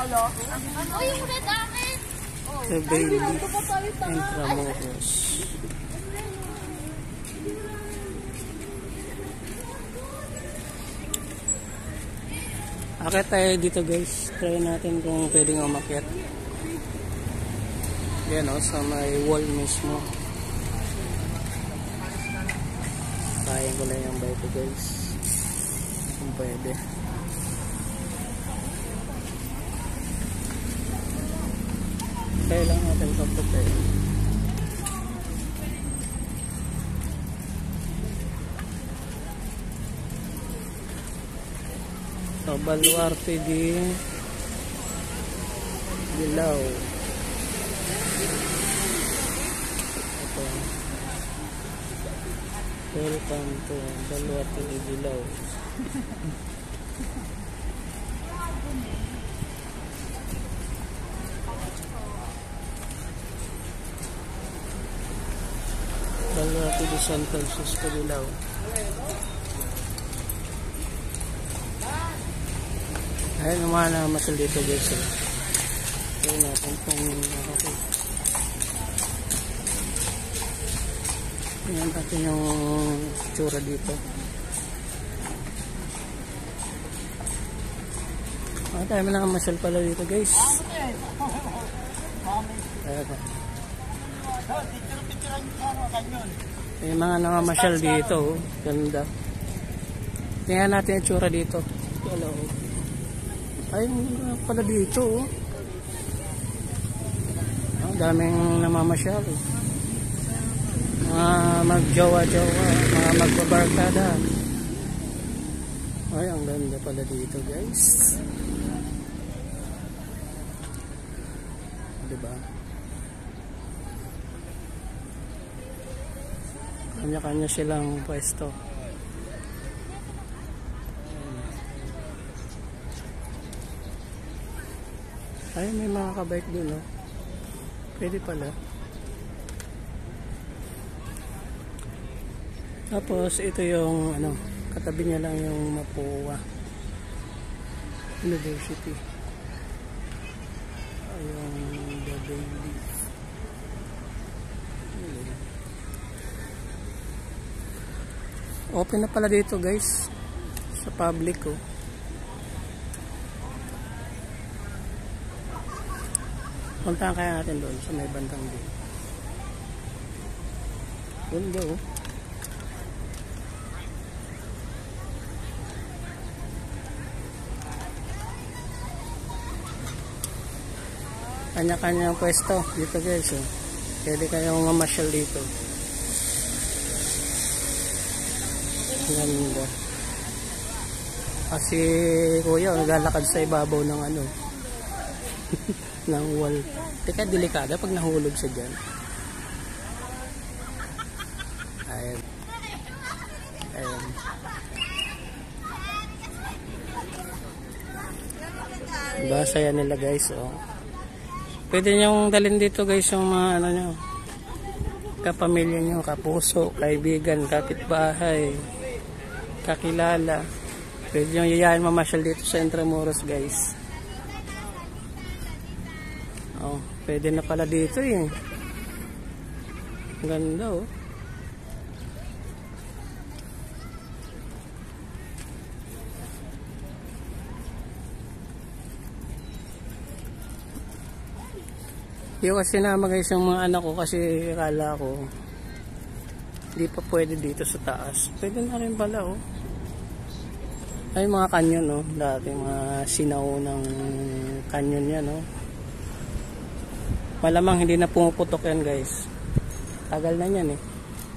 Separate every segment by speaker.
Speaker 1: yung red akin.
Speaker 2: The baby Intramuros. Akit tayo dito guys. Try natin kung pwedeng umakyat. Yan o, sa may wall mismo. Kaya ko lang yung bike guys. Kung pwede. Kaya lang natin kapatay. So, baluarte di Dilaw. Ito. Welcome to baluarte di Dilaw. Baluarte di San Francisco Dilaw. Ayun naman na masal dito guys. Ayun natin kung okay. Tingnan natin yung tsura dito. Tayo na masal pala dito guys. Ayun pa. May mga namamasyal dito. Ganda. Tingnan natin yung tsura dito. Hello. Ayun pala dito. Daming namamasyal. Mga magjowa-jowa. Mga magbabarkada. Ay, ang ganda pala dito guys. Diba? Kanya-kanya silang pwesto. Ay, may mga kabike dun, no? Pwede pala. Tapos, ito yung, katabi niya lang yung Mapua University. Ayun, the baby. Open na pala dito, guys. Sa public, oh. Puntahan kaya natin doon sa may bandang din. Ganda oh. Kanya-kanyang pwesto dito guys oh. Pwede kayong mamasyal dito. Ganda. Kasi kuya naglalakad sa ibabaw ng ng wall. Teka, delikada pag nahulog siya dyan. Ayan. Ayan. Diba, saya nila guys, oh. Pwede nyong dalhin dito guys yung mga nyo, kapamilya nyo, kapuso, kaibigan, kapitbahay, kakilala. Pwede nyong yayain mamasyal dito sa Intramuros guys. Oh, pwede na pala dito eh. Ganda oh. Yung kasi sinama guys yung mga anak ko kasi akala ko hindi pa pwede dito sa taas. Pwede na rin pala oh. Ay mga kanyon oh. Dati mga sinaunang kanyon yan oh. Malamang hindi na pumuputok yan guys. Tagal na yan eh.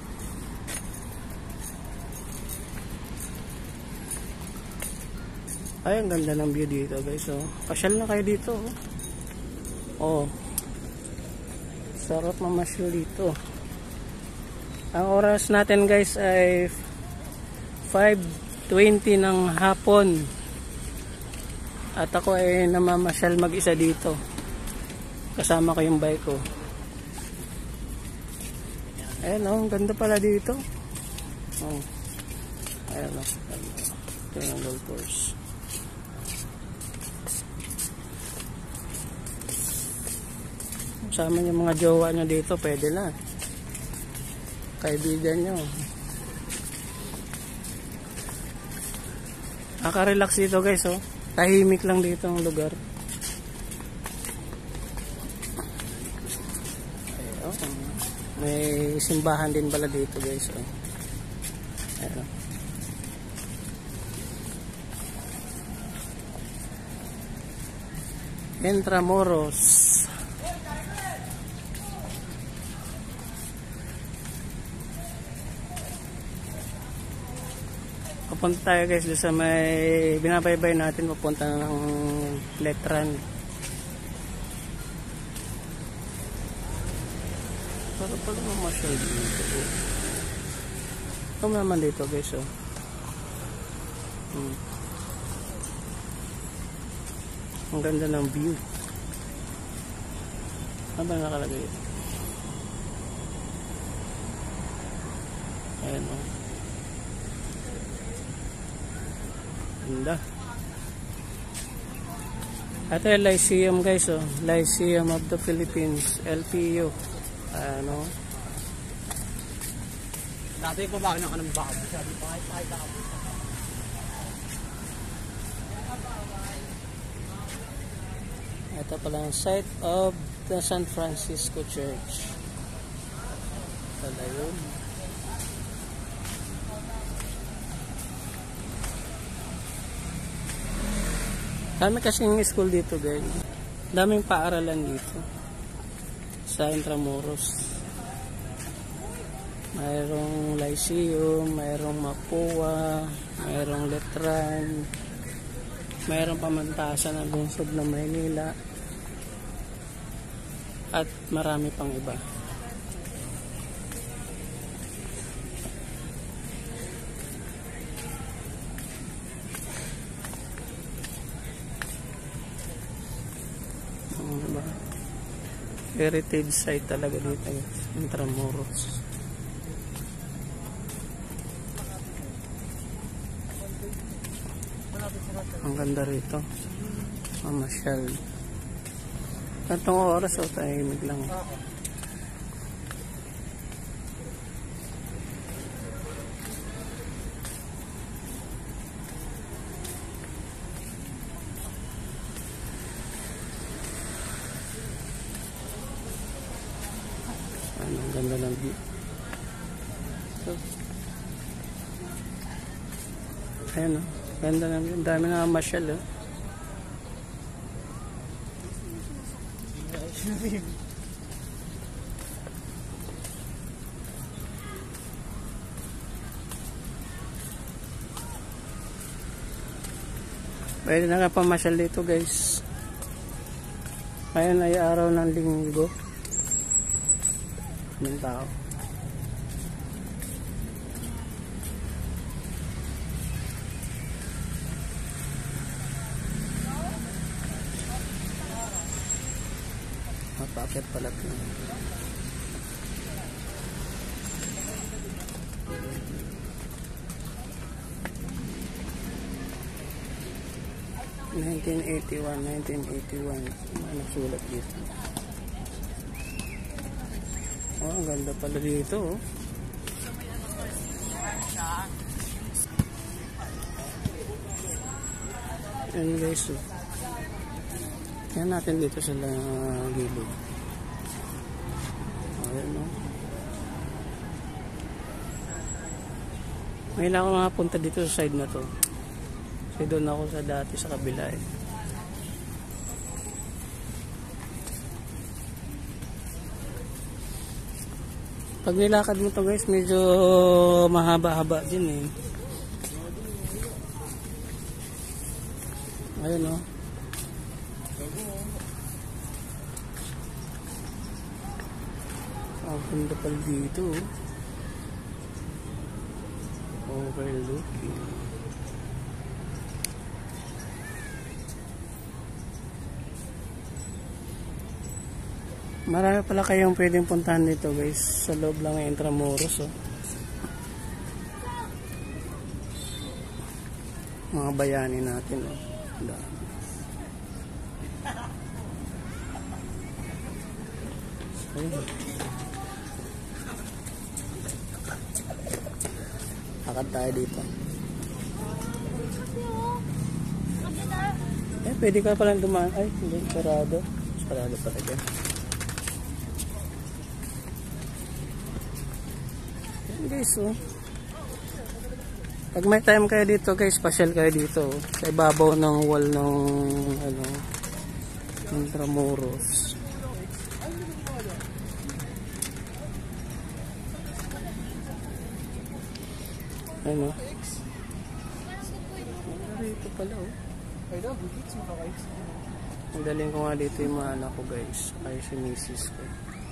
Speaker 2: Ay, ang ganda ng view dito guys oh. Pasyal na kayo dito oh. Oh. Sarap mamasyal dito. Ang oras natin guys ay 5:20 ng hapon. At ako ay namamasyal mag-isa dito. Kasama ko yung bike ko. Ayan o, ang ganda pala dito. Oh. Ayan o. Ito yung golf course. sama yung mga jowa nyo dito, pwede na. Kaibigan nyo. Nakaka-relax dito guys, oh. Tahimik lang dito ang lugar. Ay, oh. May simbahan din pala dito guys, oh. Ayan, oh. Intramuros. Papunta tayo guys doon sa may binabaybay natin, papunta ng Letran. Para pala mamasyal dito. Ito naman dito guys, oh. Ang ganda ng view. Ano ba nakalagay ito? Ayan, oh. Ganda. Ito yung Lyceum guys, oh. Lyceum of the Philippines, LPU. Ano?
Speaker 1: Dati pa ba ako ng bago? Sabi pa kahit ako.
Speaker 2: Ito pala ang site of the San Francisco Church. Pala yun. Dami kasing school dito guys. Daming paaralan dito sa Intramuros. Mayroong Lyceum, mayroong Mapua, mayroong Letran, mayroong Pamantasan ng lungsod ng Maynila, at marami pang iba. Diba? Heritage site talaga dito, Intramuros. Ang ganda rito. Mamasyal. Katong oras o tahimik lang. Ang ganda ng view. So, ayan o. Ganda ng view. Ang dami nga masyal o. Pwede na nga pamasyal dito guys. Ngayon ay araw ng linggo. Ng tao. Mapakit pala ito. '81. Ano sulat dito? Oh, ang ganda pala dito, oh. Ayan guys, oh. Yan natin dito sa gilid. Ayan, oh. Ngayon ako makapunta dito sa side na to. Kasi doon ako sa dati sa kabila, eh. Pag nilakad mo to guys, medyo mahaba-haba din, eh. Ayun, oh. Ang ganda pala dito, oh. Overlooking. Marami pala kayong pwedeng puntahan dito guys. Sa loob lang ng Intramuros, oh. Mga bayani natin, oh. Ayun. Lakad tayo dito. Pwede ka palang dumaan. Ay, hindi. Sarado. Sarado pa rin. Ayan guys, oh. Pag may time kayo dito guys, pasyal kayo dito. Sa ibabaw ng wall ng ano, Intramuros. Ano? Dito pala, oh. Ang galing ko nga dito yung mga anak ko guys. Ay si misis ko.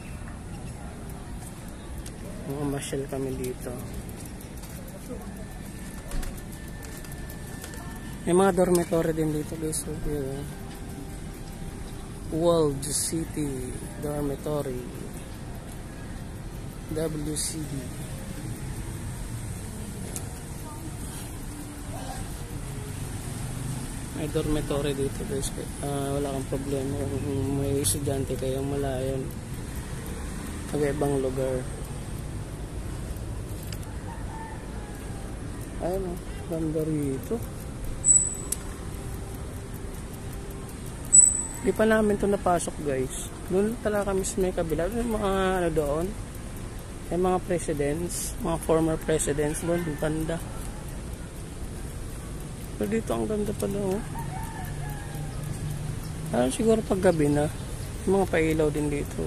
Speaker 2: Mamasyal kami dito. May mga dormitory din dito guys. So, yeah. World City Dormitory. WCD. May dormitory dito guys. Wala kang problema kung may estudyante kayong malayo ibang lugar. Ayun, ganda rito. Di pa namin ito napasok guys. Doon talaga kami sa may kabila. May mga ano doon. May mga presidents. Mga former presidents doon. Banda. Pero dito ang ganda pala, oh. Siguro pag gabi na, mga pailaw din dito.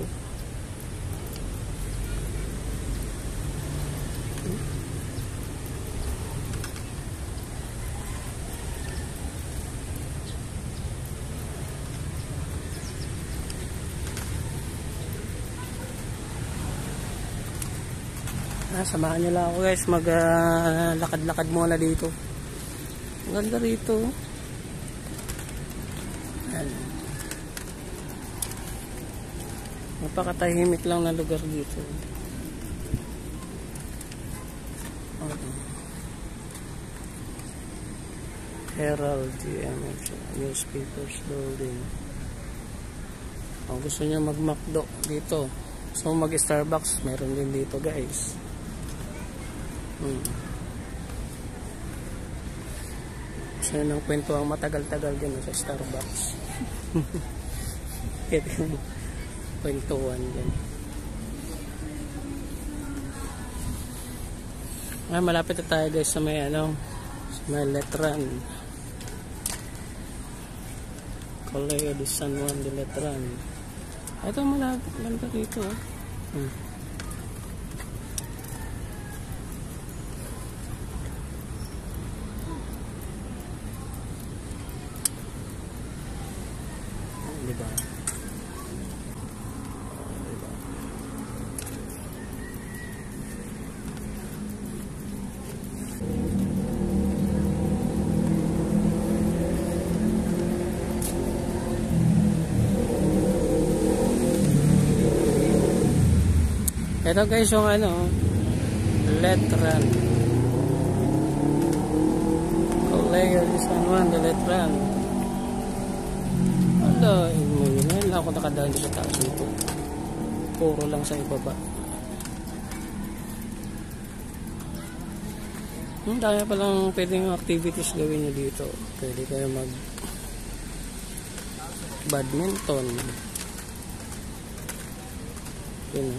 Speaker 2: Samahan nyo lang ako guys, lakad-lakad muna dito. Ang ganda rito. Napakatahimik lang na lugar dito. Herald GMH Newspapers Building. Kung gusto nyo mag-McDo dito, so mag-Starbucks, meron din dito guys. So yun ang kwento ang matagal-tagal din sa Starbucks. Kwentuhan din. Malapit na tayo guys sa may ano, sa may Letran. Colegio de San Juan de Letran. Ito malapit lang dito. Diba? Ito guys yung ano, Letran. Colegio de San Juan de Letran. Ala, ngayon lang ako nakadaan sa taas nito. Puro lang sa ibaba. Dahil palang pwedeng activities gawin nyo dito. Pwede kayo mag badminton. Yun.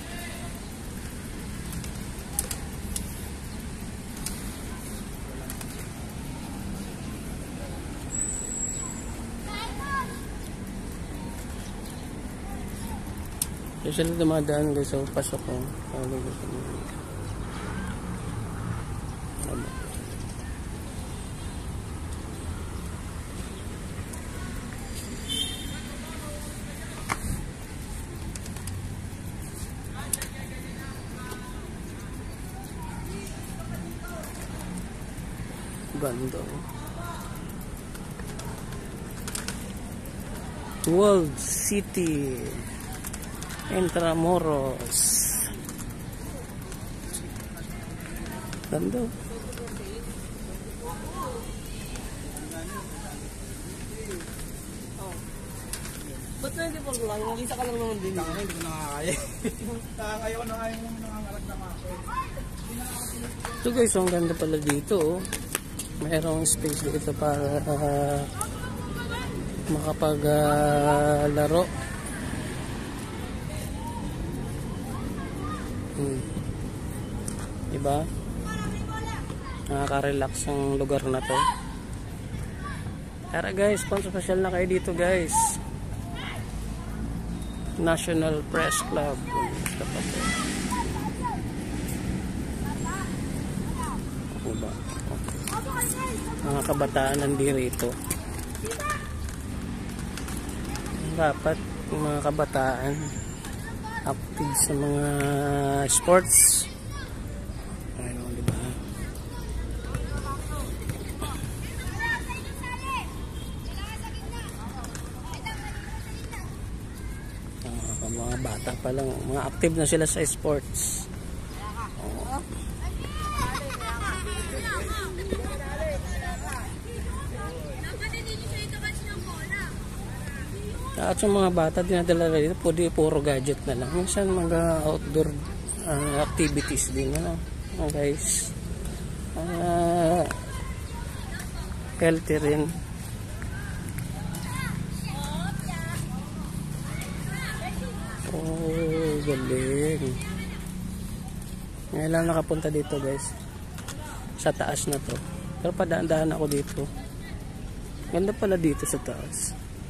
Speaker 2: Usually dumadaan guys sa pasok ko. Ganda. World City Intramuros. Ganda.
Speaker 1: Ba't 24 lang. Mag-isa ka lang naman din.
Speaker 3: Hindi ko nakakaya. Nakakaya ko na kaya mo nangangalag na ako.
Speaker 2: Ito guys, ang ganda pala dito. Oh. Mayroong space dito para makapaglaro. Diba? Nakaka-relax ang lugar na to. Tara guys, pasyal na kayo dito guys. National Press Club. Diba? Mga kabataan nandito. Dapat mga kabataan active sa mga sports. Ayun, di ba? Mga bata pa lang, mga active na sila sa sports. At yung mga bata dinadala dito, puro gadget na lang. Minsan mga outdoor activities din, ano, guys. Healthy rin. Oh, galing. Ngayon lang nakapunta dito guys. Sa taas na to. Pero padaan-daan ako dito. Ganda pala dito sa taas.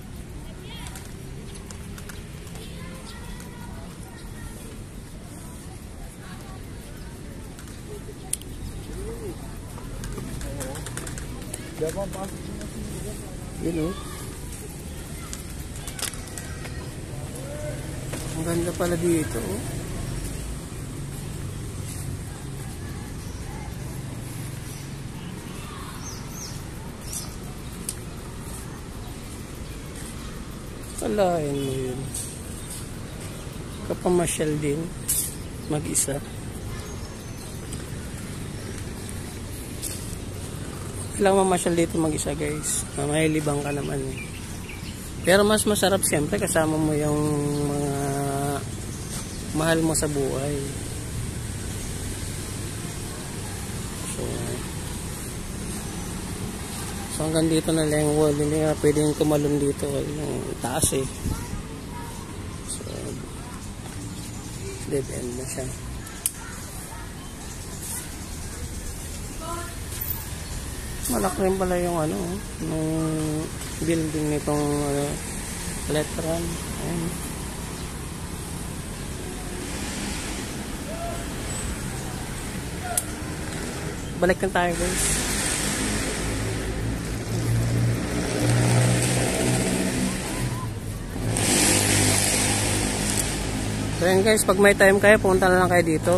Speaker 2: Yun o. Ang ganda pala dito. Kalahin mo yun. Kapamasyal din. Mag-isa. Kailangan mamasyal dito mag-isa guys. May libang ka naman eh. Pero mas masarap siyempre kasama mo yung mga mahal mo sa buhay. So hanggang dito na lang yung wall. Hindi nga pwedeng tumalon dito. Yung taas eh. So dead end na siya. Malaki rin pala yung ano, yung building nitong letteran. Ayan. Balik na tayo guys. So yun guys, pag may time kayo, pumunta na lang kayo dito.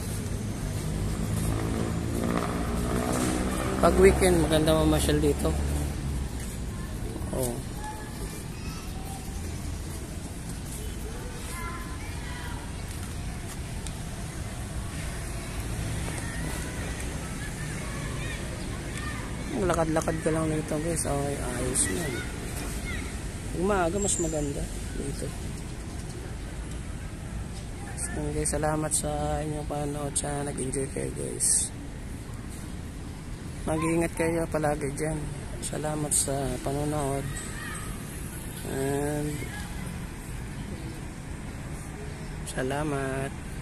Speaker 2: Pag weekend, maganda mamasyal dito. Oh. Lakad-lakad ka lang dito guys. Okay, ayos yan. Pag maaga, mas maganda dito. So guys, salamat sa inyong panood. Sana nag-enjoy kayo guys. Mag-iingat kayo palagi dyan. Salamat sa panonood. And salamat.